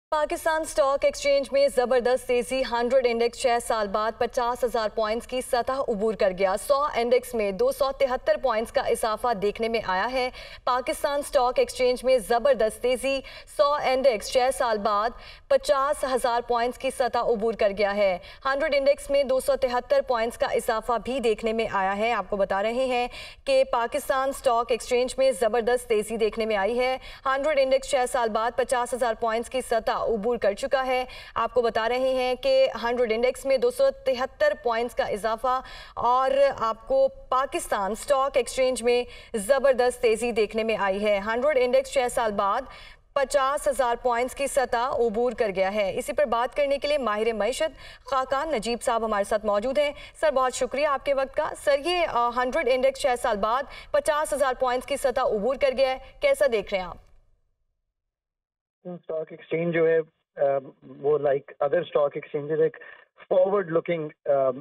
Pakistan stock exchange में जबरदस्त तेजी। 100 इंडेक्स 6 साल बाद 50,000 पॉइंट्स की सतह उबूर कर गया। 100 इंडेक्स में 273 पॉइंट्स का इजाफा देखने में आया है। पाकिस्तान स्टॉक एक्सचेंज में जबरदस्त तेजी। 100 इंडेक्स 6 साल बाद 50,000 पॉइंट्स की सतह उबूर कर गया है। 100 इंडेक्स में 273 पॉइंट्स का इजाफा भी देखने में आया है। आपको बता रहे हैं कि पाकिस्तान स्टॉक एक्सचेंज में जबरदस्त तेजी देखने में आई है। 100 इंडेक्स 6 साल बाद 50,000 पॉइंट्स की सतह उबूर कर चुका है। आपको बता रहे हैं कि 100 इंडेक्स में 273 पॉइंट्स का इजाफा और आपको पाकिस्तान स्टॉक एक्सचेंज में जबरदस्त तेजी देखने में आई है। 100 इंडेक्स 6 साल बाद 50,000 पॉइंट्स की सतह उबूर कर गया है। इसी पर बात करने के लिए माहिर मईशत खाकान नजीब साहब हमारे साथ मौजूद हैं। सर, बहुत शुक्रिया आपके वक्त का। सर, ये 100 इंडेक्स 6 साल बाद 50,000 पॉइंट्स की सतह उबूर कर गया है, कैसा देख रहे हैं आप? स्टॉक एक्सचेंज जो है वो लाइक अदर स्टॉक एक्सचेंजेस एक फॉरवर्ड लुकिंग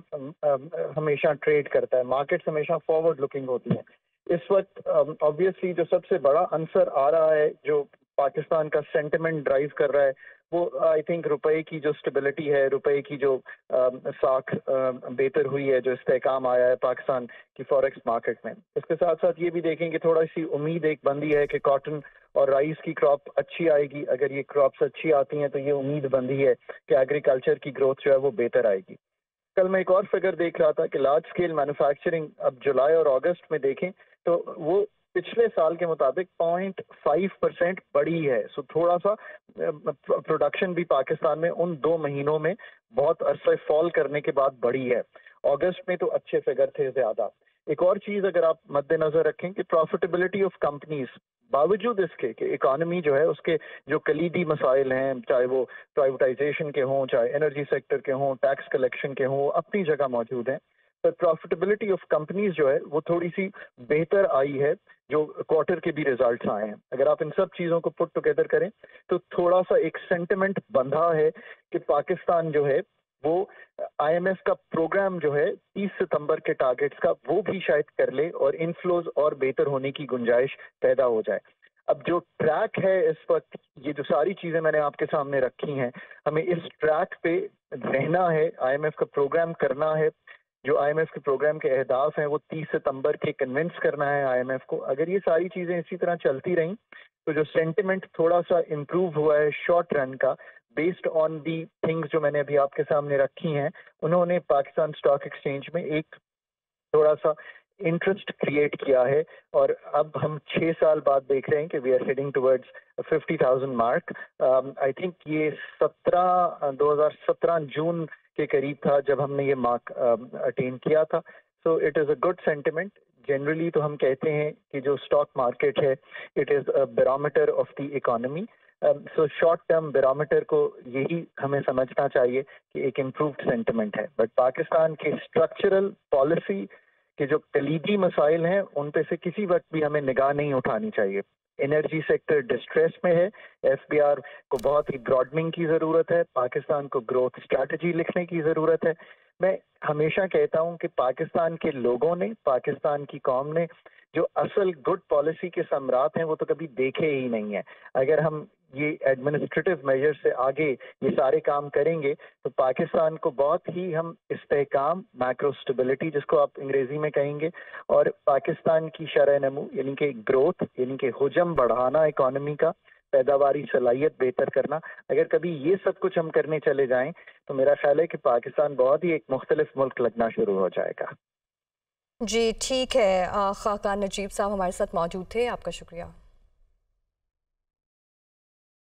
हमेशा ट्रेड करता है। मार्केट्स हमेशा फॉरवर्ड लुकिंग होती है। इस वक्त ऑब्वियसली जो सबसे बड़ा आंसर आ रहा है, जो पाकिस्तान का सेंटिमेंट ड्राइव कर रहा है, वो आई थिंक रुपए की जो स्टेबिलिटी है, रुपए की जो साख बेहतर हुई है, जो इस्तेहकाम आया है पाकिस्तान की फॉरेक्स मार्केट में। इसके साथ साथ ये भी देखेंगे थोड़ा सी उम्मीद एक बंदी है कि कॉटन और राइस की क्रॉप अच्छी आएगी। अगर ये क्रॉप्स अच्छी आती हैं तो ये उम्मीद बंदी है कि एग्रीकल्चर की ग्रोथ जो है वो बेहतर आएगी। कल मैं एक और फिगर देख रहा था कि लार्ज स्केल मैन्युफैक्चरिंग अब जुलाई और अगस्त में देखें तो वो पिछले साल के मुताबिक 0.5% बढ़ी है। सो थोड़ा सा प्रोडक्शन भी पाकिस्तान में उन 2 महीनों में बहुत अरसे फॉल करने के बाद बढ़ी है। अगस्त में तो अच्छे फिगर थे ज्यादा। एक और चीज अगर आप मद्देनजर रखें कि प्रॉफिटेबिलिटी ऑफ कंपनीज, बावजूद इसके कि इकोनॉमी जो है उसके जो कलीदी मसाइल हैं, चाहे वो प्राइवेटाइजेशन के हों, चाहे एनर्जी सेक्टर के हों, टैक्स कलेक्शन के हों, अपनी जगह मौजूद हैं, पर प्रॉफिटेबिलिटी ऑफ कंपनीज जो है वो थोड़ी सी बेहतर आई है। जो क्वार्टर के भी रिजल्ट्स आए हैं, अगर आप इन सब चीज़ों को पुट टुगेदर करें तो थोड़ा सा एक सेंटिमेंट बंधा है कि पाकिस्तान जो है वो आईएमएफ का प्रोग्राम जो है 30 सितंबर के टारगेट्स का वो भी शायद कर ले और इनफ्लोज और बेहतर होने की गुंजाइश पैदा हो जाए। अब जो ट्रैक है इस वक्त, ये जो सारी चीजें मैंने आपके सामने रखी हैं, हमें इस ट्रैक पे रहना है, आईएमएफ का प्रोग्राम करना है। जो आईएमएफ के प्रोग्राम के अहदाफ हैं वो 30 सितंबर के कन्विंस करना है आईएमएफ को। अगर ये सारी चीजें इसी तरह चलती रहीं तो जो सेंटिमेंट थोड़ा सा इम्प्रूव हुआ है शॉर्ट रन का, बेस्ड ऑन दी थिंग्स जो मैंने अभी आपके सामने रखी हैं, उन्होंने पाकिस्तान स्टॉक एक्सचेंज में एक थोड़ा सा इंटरेस्ट क्रिएट किया है। और अब हम 6 साल बाद देख रहे हैं कि we are heading towards 50,000 mark. I think ये 2017 जून के करीब था जब हमने ये मार्क अटेन किया था। So it is a good sentiment. Generally तो हम कहते हैं कि जो स्टॉक मार्केट है it is a barometer of the economy. So short term barometer को यही हमें समझना चाहिए कि एक इम्प्रूव्ड सेंटिमेंट है। बट पाकिस्तान के स्ट्रक्चरल पॉलिसी के जो कलीदी मसाइल हैं उन पे से किसी वक्त भी हमें निगाह नहीं उठानी चाहिए। एनर्जी सेक्टर डिस्ट्रेस में है, एफबीआर को बहुत ही ब्रॉडनिंग की ज़रूरत है, पाकिस्तान को ग्रोथ स्ट्रैटेजी लिखने की ज़रूरत है। मैं हमेशा कहता हूं कि पाकिस्तान के लोगों ने, पाकिस्तान की कौम ने जो असल गुड पॉलिसी के सम्राट हैं वो तो कभी देखे ही नहीं है। अगर हम ये एडमिनिस्ट्रेटिव मेजर से आगे ये सारे काम करेंगे तो पाकिस्तान को बहुत ही हम इस्तेहकाम, मैक्रो स्टेबिलिटी जिसको आप अंग्रेजी में कहेंगे, और पाकिस्तान की शरह नमू यानी कि ग्रोथ, यानी कि हुजम बढ़ाना इकोनॉमी का, पैदावारी सलाहियत बेहतर करना, अगर कभी ये सब कुछ हम करने चले जाएं तो मेरा ख्याल है कि पाकिस्तान बहुत ही एक मुख्तलिफ मुल्क लगना शुरू हो जाएगा। जी ठीक है, खाकान नजीब साहब हमारे साथ मौजूद थे, आपका शुक्रिया।